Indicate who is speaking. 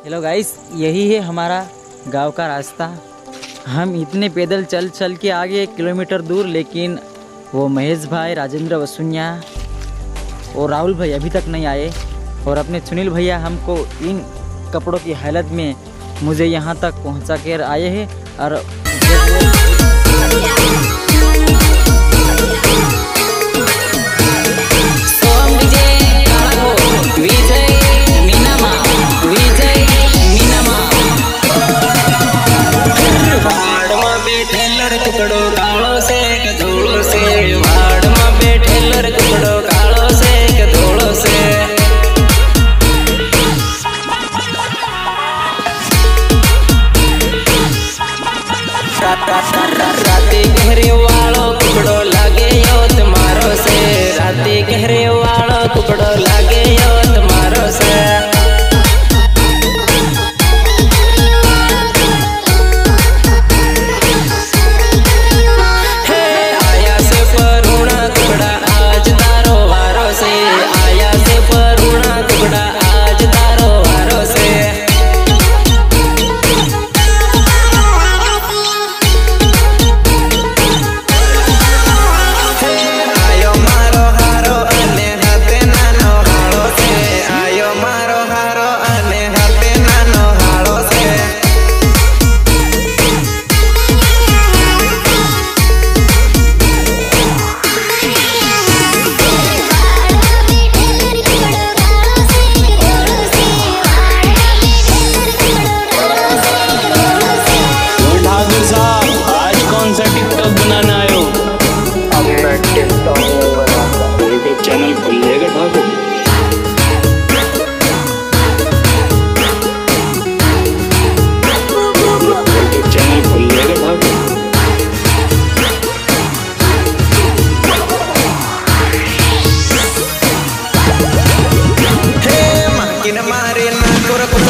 Speaker 1: Hello guys, यही है हमारा गांव का रास्ता। हम इतने पैदल चल चल के आ गए 1 किलोमीटर दूर, लेकिन वो महेश भाई, राजेंद्र वसुनिया और राहुल भाई अभी तक नहीं आए। और अपने सुनील भैया हमको इन कपड़ों की हालत में मुझे यहाँ तक पहुँचा कर आए हैं। और
Speaker 2: राती गहरे वालो कुकड़ो लागे यो तुम्हारो से, राती गहरे वालो कुकड़ो लागे यो तुम्हारो से।
Speaker 3: चैनल खुलेगा ठाकुर। चैनल खुलेगा ठाकुर।
Speaker 2: हे माकिन मारे ना